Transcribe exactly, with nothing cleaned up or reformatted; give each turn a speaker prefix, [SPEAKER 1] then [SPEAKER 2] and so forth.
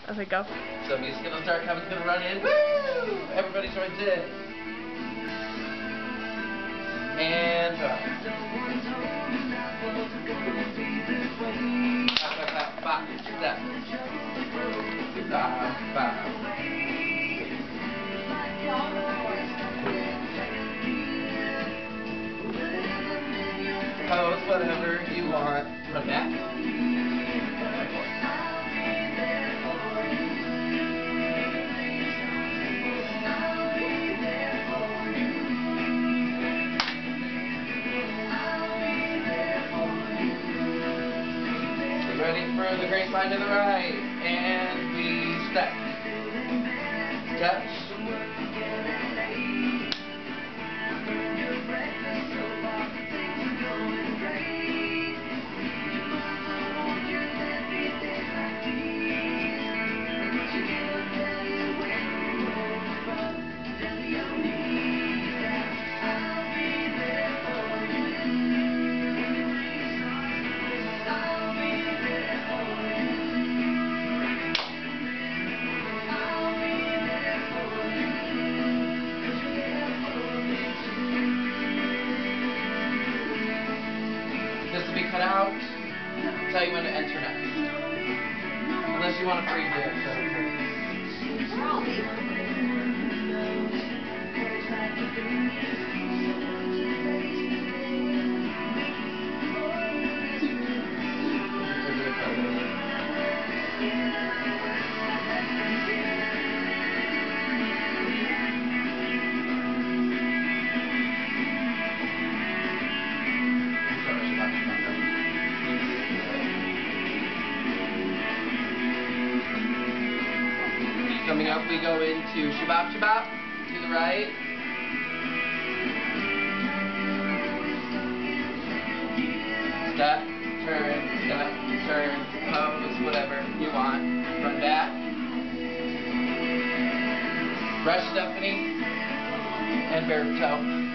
[SPEAKER 1] Okay, go.
[SPEAKER 2] So music's gonna start, Kevin's gonna run in. Woo! Everybody joins in. And uh, ba, ba, ba, ba, step. Ba, ba. Pose whatever you want. Run back. Ready for the grace line to the right, and we step, touch, this will be cut out. I'll tell you when to enter next. Unless you want to freeze it. Coming up, we go into Shabbat Shabbat to the right. Step, turn, step, turn, pose, whatever you want. Run back. Brush Stephanie and bare toe.